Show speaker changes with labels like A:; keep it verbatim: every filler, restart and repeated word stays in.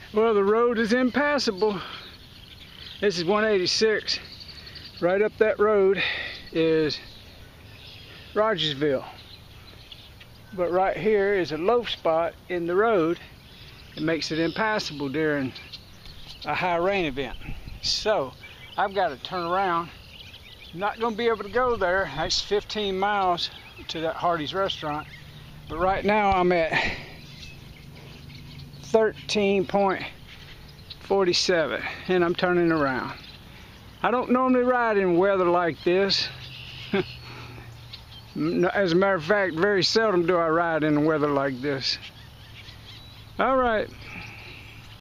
A: Well, the road is impassable. This is one eighty-six. Right up that road is Rogersville. But right here is a low spot in the road. It makes it impassable during a high rain event. So I've got to turn around. I'm not going to be able to go there. That's fifteen miles to that Hardee's restaurant. But right now I'm at thirteen point four seven and I'm turning around. I don't normally ride in weather like this. As a matter of fact, very seldom do I ride in weather like this. All right.